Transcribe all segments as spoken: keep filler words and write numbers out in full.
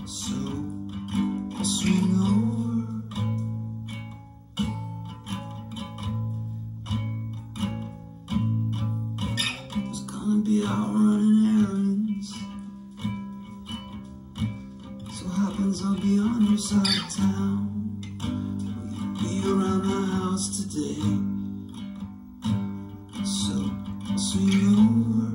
So I'll swing over. There's gonna be out running errands. So happens I'll be on your side of town. Will you be around my house today? So I'll swing over.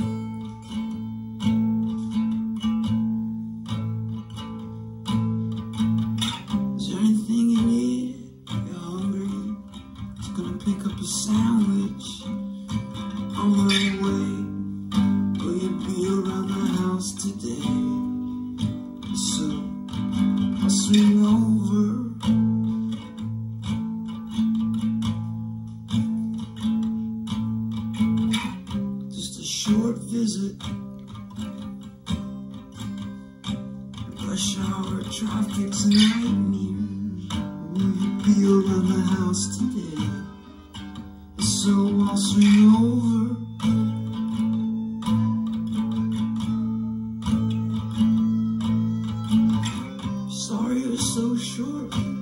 Pick up a sandwich on my way. Will you be around the house today? So I'll swing over. Just a short visit. Rush hour traffic's a nightmare. Will you be around the house today? So I'll swing over. Sorry it was so short.